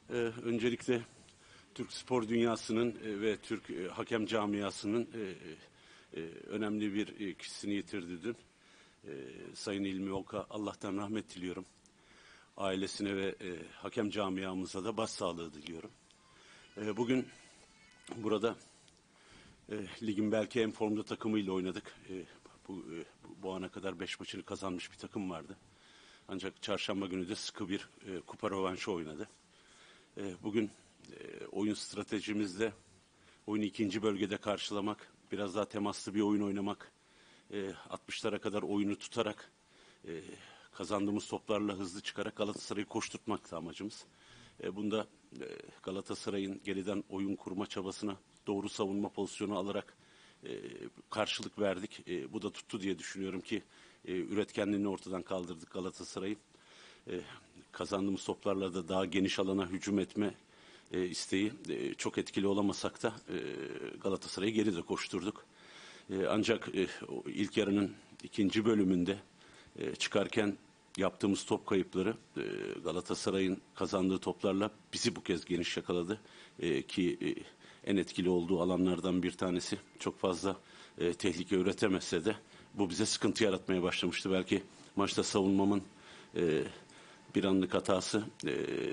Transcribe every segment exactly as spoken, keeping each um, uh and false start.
Ee, öncelikle Türk spor dünyasının e, ve Türk e, hakem camiasının e, e, önemli bir e, kişisini yitirdi dün. E, Sayın İlmi Oka, Allah'tan rahmet diliyorum. Ailesine ve e, hakem camiamıza da başsağlığı diliyorum. E, bugün burada e, ligin belki en formda takımıyla oynadık. E, bu, e, bu ana kadar beş maçını kazanmış bir takım vardı. Ancak çarşamba günü de sıkı bir e, kupa rövanşı oynadı. E, bugün e, oyun stratejimizde oyunu ikinci bölgede karşılamak, biraz daha temaslı bir oyun oynamak, e, altmışlara kadar oyunu tutarak e, kazandığımız toplarla hızlı çıkarak Galatasaray'ı koşturtmaktı amacımız. E, bunda e, Galatasaray'ın geriden oyun kurma çabasına doğru savunma pozisyonu alarak e, karşılık verdik. E, bu da tuttu diye düşünüyorum ki e, üretkenliğini ortadan kaldırdık Galatasaray'ın. E, kazandığımız toplarla da daha geniş alana hücum etme e, isteği e, çok etkili olamasak da e, Galatasaray'ı geri de koşturduk. E, ancak e, o ilk yarının ikinci bölümünde e, çıkarken yaptığımız top kayıpları e, Galatasaray'ın kazandığı toplarla bizi bu kez geniş yakaladı. E, ki e, en etkili olduğu alanlardan bir tanesi, çok fazla e, tehlike üretemese de bu bize sıkıntı yaratmaya başlamıştı. Belki maçta savunmamın e, bir anlık hatası, e,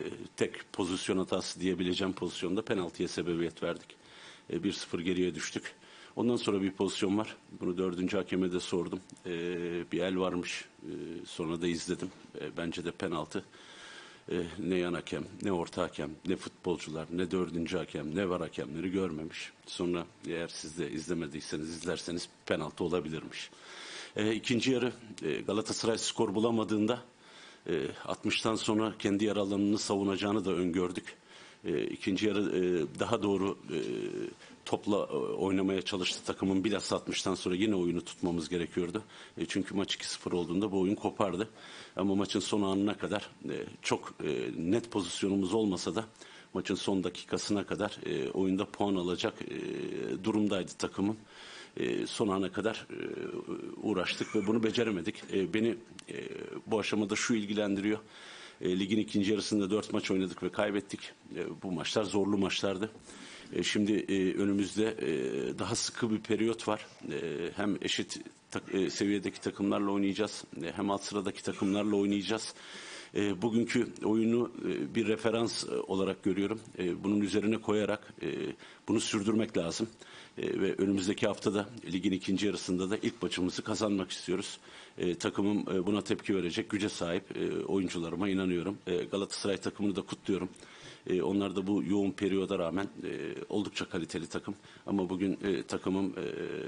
tek pozisyon hatası diyebileceğim pozisyonda penaltıya sebebiyet verdik. E, bir sıfır geriye düştük. Ondan sonra bir pozisyon var. Bunu dördüncü hakeme de sordum. E, bir el varmış. E, sonra da izledim. E, bence de penaltı. E, ne yan hakem, ne orta hakem, ne futbolcular, ne dördüncü hakem, ne var hakemleri görmemiş. Sonra eğer siz de izlemediyseniz, izlerseniz penaltı olabilirmiş. E, ikinci yarı e, Galatasaray skor bulamadığında E, altmıştan sonra kendi yer alanını savunacağını da öngördük. E, ikinci yarı e, daha doğru e, topla e, oynamaya çalıştı takımın. Bilhassa altmıştan sonra yine oyunu tutmamız gerekiyordu. E, çünkü maç iki sıfır olduğunda bu oyun kopardı. Ama maçın son anına kadar e, çok e, net pozisyonumuz olmasa da maçın son dakikasına kadar e, oyunda puan alacak e, durumdaydı takımım. E, son ana kadar e, uğraştık ve bunu beceremedik. E, beni e, bu aşamada şu ilgilendiriyor. E, ligin ikinci yarısında dört maç oynadık ve kaybettik. E, bu maçlar zorlu maçlardı. E, şimdi e, önümüzde e, daha sıkı bir periyot var. E, hem eşit tak, e, seviyedeki takımlarla oynayacağız, e, hem alt sıradaki takımlarla oynayacağız. E, bugünkü oyunu e, bir referans e, olarak görüyorum. E, bunun üzerine koyarak e, bunu sürdürmek lazım. E, ve önümüzdeki haftada ligin ikinci yarısında da ilk maçımızı kazanmak istiyoruz. E, takımım e, buna tepki verecek güce sahip, e, oyuncularıma inanıyorum. E, Galatasaray takımını da kutluyorum. E, onlar da bu yoğun periyoda rağmen e, oldukça kaliteli takım. Ama bugün e, takımım e,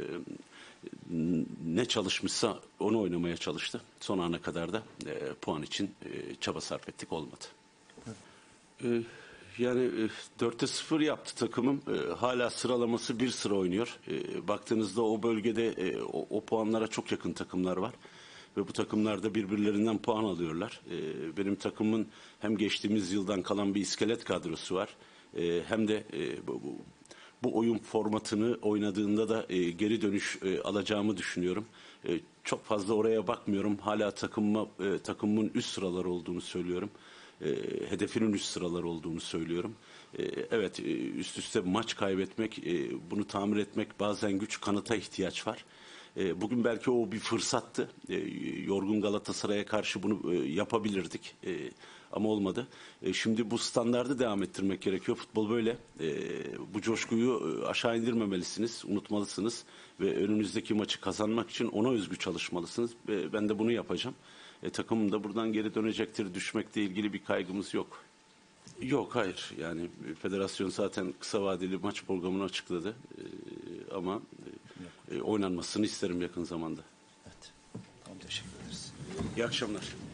ne çalışmışsa onu oynamaya çalıştı. Son ana kadar da e, puan için e, çaba sarf ettik, olmadı. E, yani e, dörtte sıfır yaptı takımım. E, hala sıralaması bir sıra oynuyor. E, baktığınızda o bölgede e, o, o puanlara çok yakın takımlar var. Ve bu takımlar da birbirlerinden puan alıyorlar. E, benim takımın hem geçtiğimiz yıldan kalan bir iskelet kadrosu var. E, hem de e, bu, bu Bu oyun formatını oynadığında da e, geri dönüş e, alacağımı düşünüyorum. E, çok fazla oraya bakmıyorum. Hala takımma, e, takımın üst sıralar olduğunu söylüyorum. E, hedefinin üst sıralar olduğunu söylüyorum. E, evet, e, üst üste maç kaybetmek, e, bunu tamir etmek, bazen güç, kanıta ihtiyaç var. E, bugün belki o bir fırsattı. E, yorgun Galatasaray'a karşı bunu e, yapabilirdik. E, ama olmadı. E, şimdi bu standardı devam ettirmek gerekiyor. Futbol böyle. E, bu coşkuyu e, aşağı indirmemelisiniz, unutmalısınız. Ve önünüzdeki maçı kazanmak için ona özgü çalışmalısınız. E, ben de bunu yapacağım. E, takımım da buradan geri dönecektir. Düşmekle ilgili bir kaygımız yok. Yok, hayır. Yani federasyon zaten kısa vadeli maç programını açıkladı. E, ama e, oynanmasını isterim yakın zamanda. Evet. Tamam, teşekkür ederiz. İyi akşamlar.